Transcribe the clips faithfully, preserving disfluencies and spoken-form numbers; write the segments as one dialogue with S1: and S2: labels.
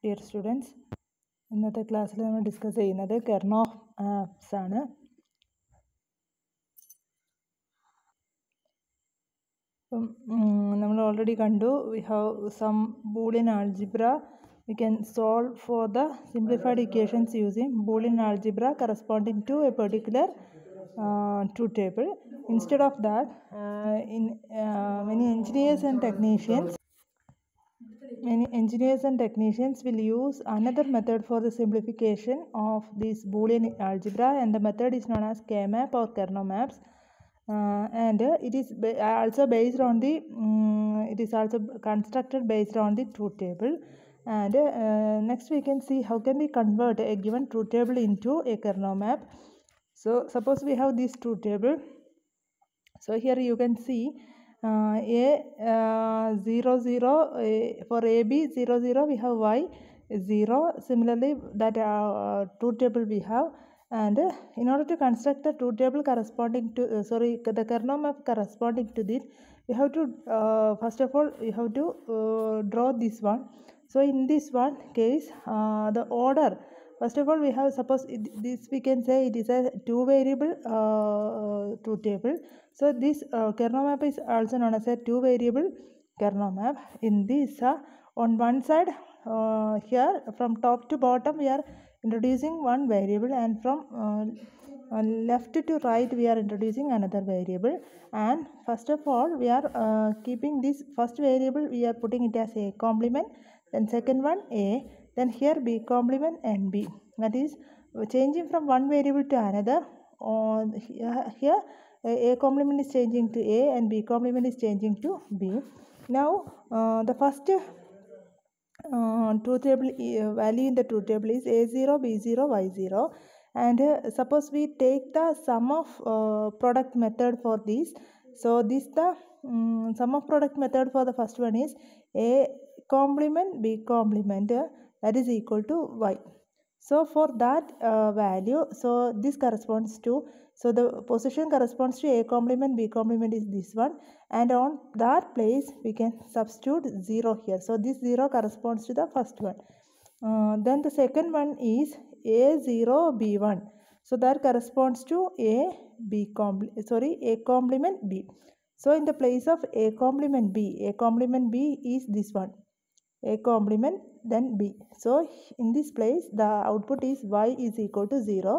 S1: Dear students, ഇന്നത്തെ ക്ലാസ്സിൽ നമ്മൾ ഡിസ്കസ് ചെയ്യുന്നത് കെർണോ ആപ്സ് ആണ്. അപ്പം നമ്മൾ ഓൾറെഡി കണ്ടു we have some Boolean algebra. We can solve for the simplified equations using Boolean algebra corresponding to a particular uh, truth table. Instead of that, uh, in uh, many engineers and technicians Many engineers and technicians will use another method for the simplification of this Boolean algebra, and the method is known as K-map or Kernot maps. Uh, and uh, it is ba also based on the um, it is also constructed based on the truth table. And uh, next we can see how can we convert a given truth table into a Kernot map. So suppose we have this truth table. So here you can see uh, a uh, zero zero uh, for A B zero zero we have y zero. Similarly, that uh, truth table we have, and uh, in order to construct the truth table corresponding to uh, sorry the Kernot map corresponding to this, we have to uh, first of all we have to uh, draw this one. So in this one case, uh, the order. First of all, we have suppose it, this we can say it is a two variable uh, truth table. So this uh, Kernot map is also known as a two variable Kernot map. In this, uh, on one side uh, here from top to bottom we are introducing one variable, and from uh, uh, left to right we are introducing another variable. And first of all we are uh, keeping this first variable, we are putting it as a complement, then second one a, then here b complement and b. That is changing from one variable to another. On uh, here a complement is changing to a and b complement is changing to b. Now uh, the first uh, truth table uh, value in the truth table is a zero, b zero, y zero. And uh, suppose we take the sum of uh, product method for this. So this the um, sum of product method for the first one is a complement b complement, uh, that is equal to y. So for that uh, value, so this corresponds to, so the position corresponds to a complement b complement is this one, and on that place we can substitute zero here. So this zero corresponds to the first one. Uh, then the second one is a zero b one. So that corresponds to a b complement sorry a complement b. So in the place of a complement b, a complement b is this one, a complement then b. So in this place the output is y is equal to zero.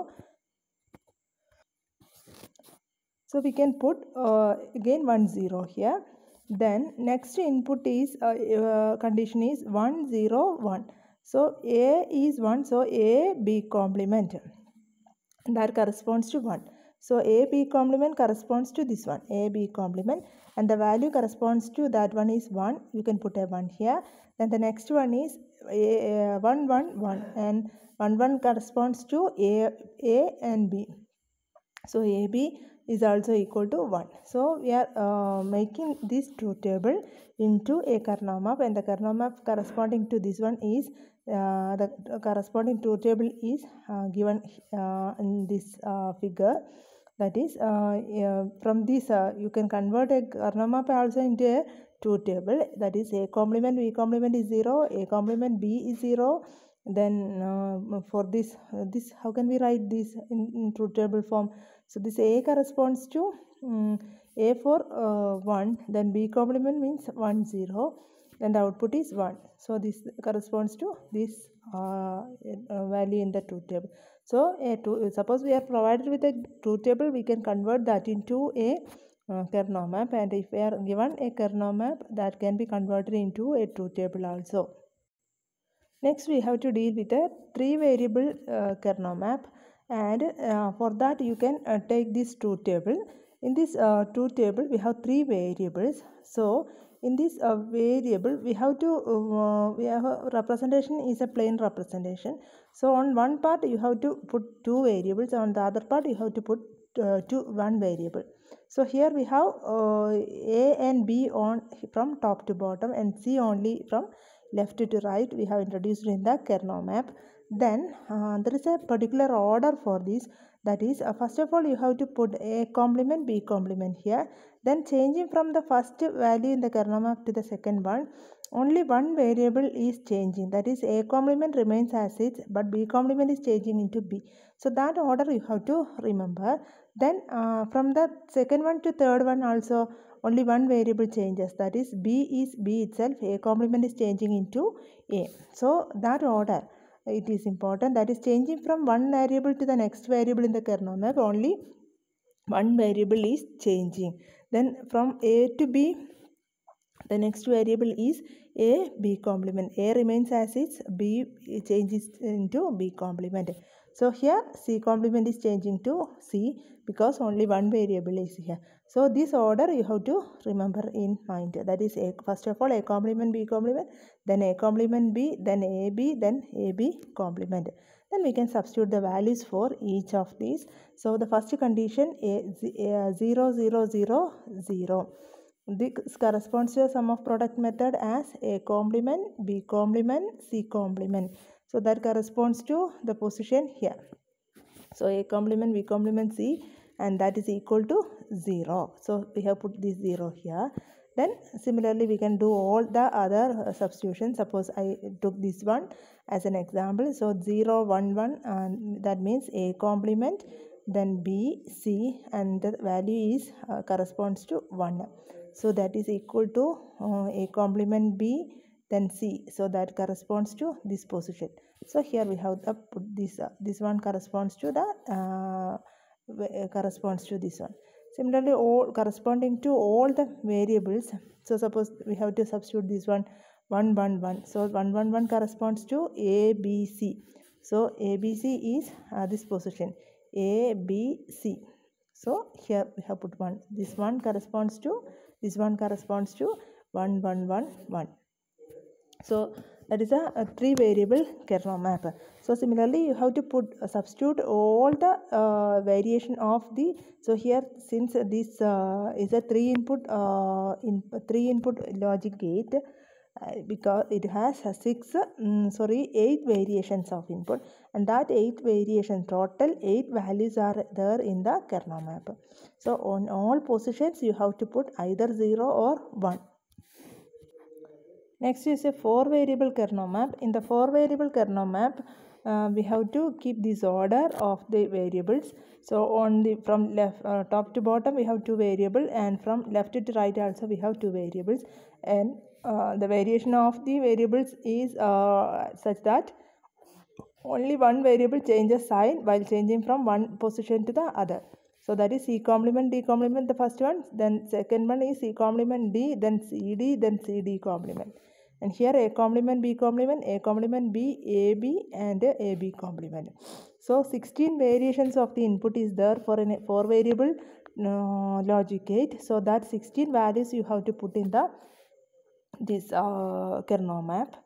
S1: So we can put uh, again one zero here. Then next input is uh, uh, condition is one zero one. So a is one, so a b complement, that corresponds to one. So a b complement corresponds to this one, a b complement, and the value corresponds to that one is one. You can put a one here. Then the next one is a, uh, one one one, and one one corresponds to a a and b. So a b is also equal to one. So we are uh, making this truth table into a Kernot map, and the Kernot map corresponding to this one is uh, the corresponding truth table is uh, given uh, in this uh, figure. That is uh, uh, from this uh, you can convert a Kernot map also into a truth table. That is a complement b complement is zero, a complement b is zero. Then uh, for this uh, this how can we write this in, in truth table form? So this a corresponds to um, a for uh, one, then b complement means one zero, then the output is one. So this corresponds to this uh, uh, value in the truth table. So a two, suppose we are provided with a truth table, we can convert that into a uh, Kernot map, and if we are given a Kernot map, that can be converted into a truth table also. Next we have to deal with a three variable uh, Kernot map, and uh, for that you can uh, take this truth table. In this uh, truth table we have three variables. So in this uh, variable we have to uh, we have a representation is a plain representation. So on one part you have to put two variables, on the other part you have to put uh, two one variable. So here we have uh, a and b on from top to bottom, and c only from left to right we have introduced in the Kernot map. Then uh, there is a particular order for this. That is uh, first of all you have to put a complement b complement here, then changing from the first value in the Kernot map to the second one. only one variable is changing, that is A complement remains as is, but B complement is changing into B. So that order you have to remember. Then uh, from the second one to third one also only one variable changes, that is B is B itself, A complement is changing into A. So that order it is important, that is changing from one variable to the next variable in the kernel map, only one variable is changing. Then from A to B, the next variable is A B complement. A remains as is, B changes into B complement. So here C complement is changing to C because only one variable is here. So this order you have to remember in mind. That is A, first of all A complement B complement, then A complement B, then A B, then A B complement. Then we can substitute the values for each of these. So the first condition A, zero zero zero zero. This corresponds to the sum of product method as A complement, B complement, C complement. So that corresponds to the position here. So A complement, B complement, C, and that is equal to zero. So we have put this zero here. Then similarly we can do all the other substitutions. Suppose I took this one as an example. So zero, one, one, and that means A complement, then B, C, and the value is uh, corresponds to one. So that is equal to uh, A complement B, then C. So that corresponds to this position. So here we have the put this uh, this one corresponds to the uh, corresponds to this one. Similarly, all corresponding to all the variables. So suppose we have to substitute this one one one one. So one one one corresponds to A B C. So A B C is uh, this position A B C. So here we have put one. This one corresponds to this one corresponds to one one one one. So that is a, a three variable kernel map. So similarly you have to put uh, substitute all the uh, variation of the, so here since this uh, is a three input uh, in three input logic gate, uh, because it has a six um, sorry eight variations of input, and that eight variation total eight values are there in the kernel map. So on all positions you have to put either zero or one. Next is a four variable kernel map. In the four variable kernel map, uh, we have to keep this order of the variables. So on the from left uh, top to bottom we have two variables, and from left to right also we have two variables, and uh, the variation of the variables is uh, such that only one variable changes sign while changing from one position to the other. So that is C complement, D complement, the first one. Then second one is C complement D, then C D, then C D complement. And here A complement, B complement, A complement, B, A B, and A B complement. So sixteen variations of the input is there for a four variable uh, logic gate. So that sixteen values you have to put in the this uh, kernel map.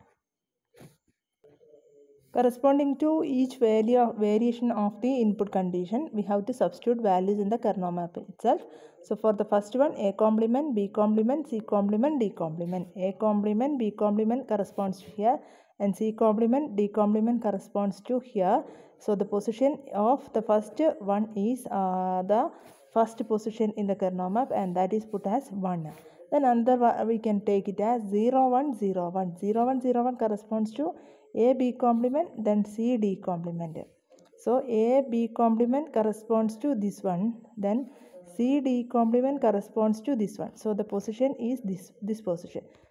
S1: Corresponding to each value of variation of the input condition, we have to substitute values in the kernel map itself. So for the first one, A complement, B complement, C complement, D complement. A complement, B complement corresponds to here, and C complement, D complement corresponds to here. So the position of the first one is uh, the first position in the kernel map, and that is put as one. Then another we can take it as zero one zero one. zero one zero one corresponds to A B complement, then C D complement. So A B complement corresponds to this one, then C D complement corresponds to this one. So the position is this this position.